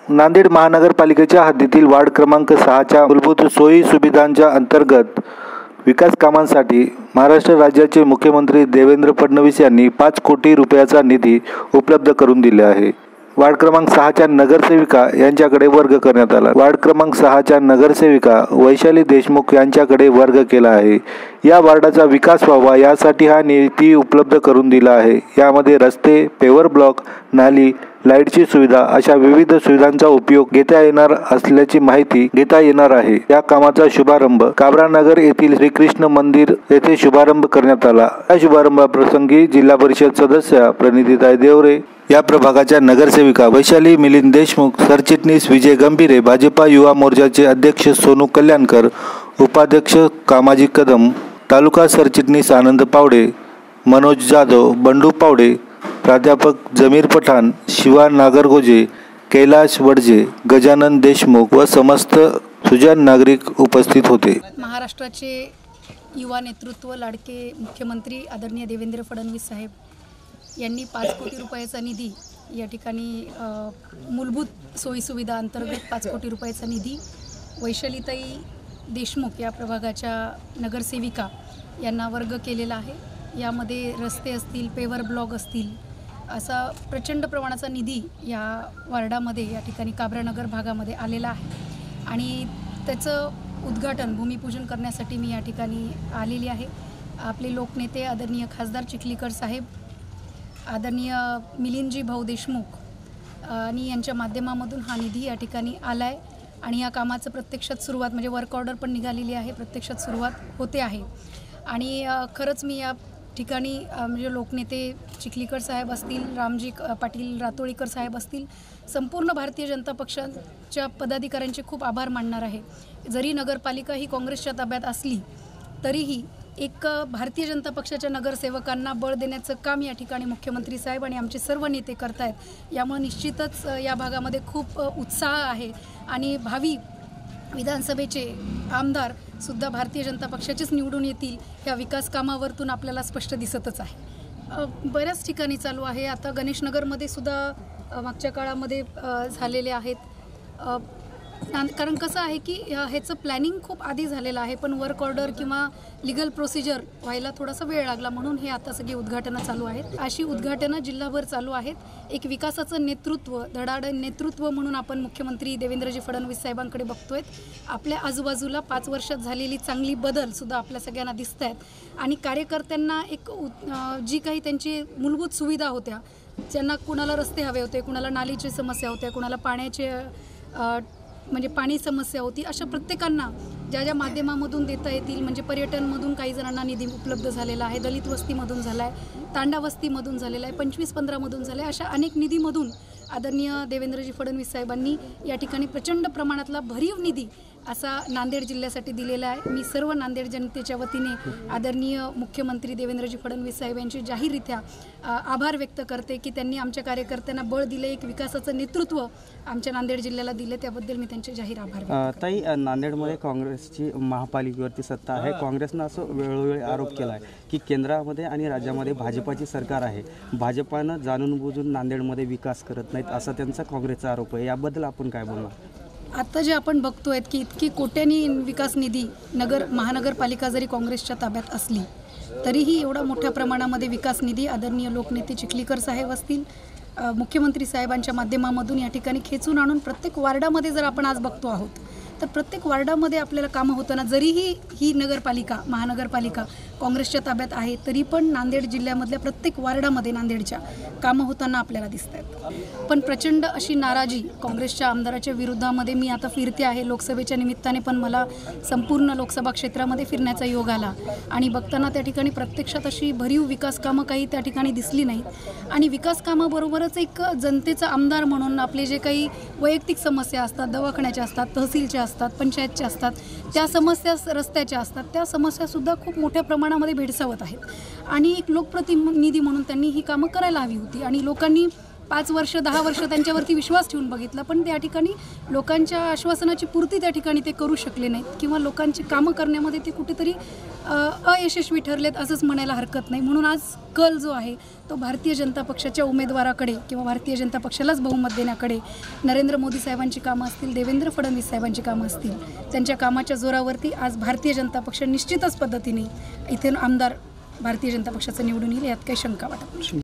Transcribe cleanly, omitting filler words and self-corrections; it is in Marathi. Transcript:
नांदेड महानगरपालिकेच्या हद्दीतील वार्ड क्रमांक 6च्या मूलभूत सोयी सुविधांच्या अंतर्गत विकास कामांसाठी महाराष्ट्र राज्याचे मुख्यमंत्री देवेंद्र फडणवीस यांनी 5 कोटी रुपयाचा निधी उपलब्ध करून दिला आहे। वार्ड क्रमांक 6च्या नगरसेविका यांच्याकडे वर्ग करण्यात आला। वार्ड क्रमांक 6च्या नगरसेविका वैशाली देशमुख यांच्याकडे वर्ग केला आहे। या वार्डाचा विकास व्हावा यासाठी हा निधी उपलब्ध करून दिला आहे। यामध्ये रस्ते, पेवर ब्लॉक, नाली, लाईटची सुविधा अशा विविध सुविधांचा उपयोग घेता येणार असल्याची माहिती देता येणार आहे। या कामाचा शुभारंभ काबरानगर येथील श्रीकृष्ण मंदिर येथे शुभारंभ करण्यात आला। या शुभारंभाप्रसंगी जिल्हा परिषद सदस्य प्रणितीताई देवरे, या प्रभागाच्या नगरसेविका वैशाली मिलिंद देशमुख, सरचिटणीस विजय गंभीरे, भाजपा युवा मोर्चाचे अध्यक्ष सोनू कल्याणकर, उपाध्यक्ष कामाजी कदम, तालुका सरचिटणीस आनंद पावडे, मनोज जाधव, बंडू पावडे, प्राध्यापक जमीर पठाण, शिवा नागरगोजे, कैलाश वडजे, गजानन देशमुख व समस्त सुजाण नागरिक उपस्थित होते। महाराष्ट्राचे युवा नेतृत्व लाडके मुख्यमंत्री आदरणीय देवेंद्र फडणवीस साहेब यांनी 5 कोटी रुपयाचा निधी या ठिकाणी मूलभूत सोयीसुविधा अंतर्गत 5 कोटी रुपयाचा निधी वैशालीताई देशमुख या प्रभागाच्या नगरसेविका यांना वर्ग केलेला आहे। यामध्ये रस्ते असतील, पेवर ब्लॉक असतील, असा प्रचंड प्रमाणाचा निधी या वार्डामध्ये या ठिकाणी काबरानगर भागामध्ये आलेला आहे आणि त्याचं उद्घाटन भूमिपूजन करण्यासाठी मी या ठिकाणी आलेली आहे। आपले लोकनेते आदरणीय खासदार चिखलीकर साहेब, आदरणीय मिलिंदजी भाऊ देशमुख आणि यांच्या माध्यमामधून हा निधी या ठिकाणी आला आहे आणि या कामाचं प्रत्यक्षात सुरुवात म्हणजे वर्क ऑर्डर पण निघालेली आहे, प्रत्यक्षात सुरुवात होते आहे। आणि खरंच मी या ठिकाणी म्हणजे लोकनेते चिखलीकर साहेब असतील, रामजी पाटील रातोळीकर साहेब असतील, संपूर्ण भारतीय जनता पक्षाच्या पदाधिकाऱ्यांचे खूप आभार मानणार आहे। जरी नगरपालिका ही काँग्रेसच्या ताब्यात असली तरीही एक भारतीय जनता पक्षाच्या नगरसेवकांना बळ देण्याचं काम या ठिकाणी मुख्यमंत्री साहेब आणि आमचे सर्व नेते करतायत। यामुळे निश्चितच या भागामध्ये खूप उत्साह आहे आणि भावी विधानसभेचे आमदार सुद्धा भारतीय जनता पक्षाचेच निवडून येतील या विकास कामावरतून आपल्याला स्पष्ट दिसतच आहे। बऱ्याच ठिकाणी चालू आहे। आता गणेशनगरमध्ये सुद्धा मागच्या काळामध्ये झालेले आहेत। कारण कसं आहे की ह्याचं प्लॅनिंग खूप आधी झालेलं आहे, पण वर्क ऑर्डर किंवा लिगल प्रोसिजर व्हायला थोडासा वेळ लागला, म्हणून हे आता सगळी उद्घाटनं चालू आहेत। अशी उद्घाटनं जिल्हाभर चालू आहेत। एक विकासाचं नेतृत्व, धडाड नेतृत्व म्हणून आपण मुख्यमंत्री देवेंद्रजी फडणवीस साहेबांकडे बघतोय। आपल्या आजूबाजूला 5 वर्षात झालेली चांगली बदलसुद्धा आपल्या सगळ्यांना दिसत आहेत आणि कार्यकर्त्यांना एक जी काही त्यांची मूलभूत सुविधा होत्या, ज्यांना कुणाला रस्ते हवे होते, कुणाला नालीची समस्या होत्या, कुणाला पाण्याचे म्हणजे पाणी समस्या होती, अशा प्रत्येकांना ज्या ज्या माध्यमामधून देता येतील, म्हणजे पर्यटनमधून काही जणांना निधी उपलब्ध झालेला आहे, दलित वस्तीमधून झाला आहे, तांडा वस्तीमधून झालेला आहे, 25-15मधून झाला आहे, अशा अनेक निधीमधून आदरणीय देवेंद्रजी फडणवीस साहेबांनी या ठिकाणी प्रचंड प्रमाणातला भरीव निधी असा नांदेड जिल्ह्यासाठी दिलेला आहे। मी सर्व नांदेड जनतेच्या वतीने आदरणीय मुख्यमंत्री देवेंद्रजी फडणवीस साहेब यांचे जाहीररित्या आभार व्यक्त करते की त्यांनी आमच्या कार्यकर्त्यांना बळ दिले, एक विकासाचं नेतृत्व आमच्या नांदेड जिल्ह्याला दिले, त्याबद्दल मी त्यांचे जाहीर आभार व्यक्त करते। ताई, नांदेडमध्ये काँग्रेसची महापालिकेवरती सत्ता आहे। काँग्रेसनं असं वेळोवेळी आरोप केला आहे की केंद्रामध्ये आणि राज्यामध्ये भाजपाची सरकार आहे, भाजपानं जाणून बुजून नांदेडमध्ये विकास करत नाहीत, असा त्यांचा काँग्रेसचा आरोप आहे। याबद्दल आपण काय बोलणार? आता जे आपण बघतोय की इतकी कोट्यानी विकास निधी महानगरपालिका जरी काँग्रेसच्या ताब्यात असली तरीही एवढा मोठ्या प्रमाणामध्ये विकास निधी आदरणीय लोकनेते चिखलीकर साहेब असतील, मुख्यमंत्री साहेबांच्या माध्यमामधून या ठिकाणी खेचून आणून प्रत्येक वार्डामध्ये जर आपण आज बघतो आहोत तर प्रत्येक वार्डामध्ये आपल्याला कामं होताना, जरीही ही नगरपालिका महानगरपालिका काँग्रेसच्या ताब्यात आहे तरी पण नांदेड जिल्ह्यामधल्या प्रत्येक वार्डामध्ये नांदेडच्या कामं होताना आपल्याला दिसत आहेत। पण प्रचंड अशी नाराजी काँग्रेसच्या आमदाराच्या विरोधामध्ये मी आता फिरते आहे। लोकसभेच्या निमित्ताने पण मला संपूर्ण लोकसभा क्षेत्रामध्ये फिरण्याचा योग आला आणि बघताना त्या ठिकाणी प्रत्यक्षात अशी भरीव विकास कामं काही त्या ठिकाणी दिसली नाहीत आणि विकास कामाबरोबरच एक जनतेचा आमदार म्हणून आपले जे काही वैयक्तिक समस्या असतात, दवाखान्याच्या असतात, तहसीलच्या असतात, पंचायतच्या असतात, त्या समस्या रस्त्याच्या असतात, त्या समस्यासुद्धा खूप मोठ्या प्रमाणामध्ये भेडसावत आहेत आणि एक लोकप्रतिनिधी म्हणून त्यांनी ही कामं करायला हवी होती आणि लोकांनी 5 वर्ष 10 वर्ष त्यांच्यावरती विश्वास ठेवून बघितला, पण त्या ठिकाणी लोकांच्या आश्वासनाची पूर्ती त्या ठिकाणी ते करू शकले नाहीत किंवा लोकांची कामं करण्यामध्ये ते कुठेतरी अयशस्वी ठरलेत असंच म्हणायला हरकत नाही. म्हणून आज कल जो आहे तो भारतीय जनता पक्षाच्या उमेदवाराकडे किंवा भारतीय जनता पक्षालाच बहुमत देण्याकडे, नरेंद्र मोदी साहेबांची कामं असतील, देवेंद्र फडणवीस साहेबांची कामं असतील, त्यांच्या कामाच्या जोरावरती आज भारतीय जनता पक्ष निश्चितच पद्धतीने इथे आमदार भारतीय जनता पक्षाचं निवडून येईल, यात काही शंका वाटत नाही.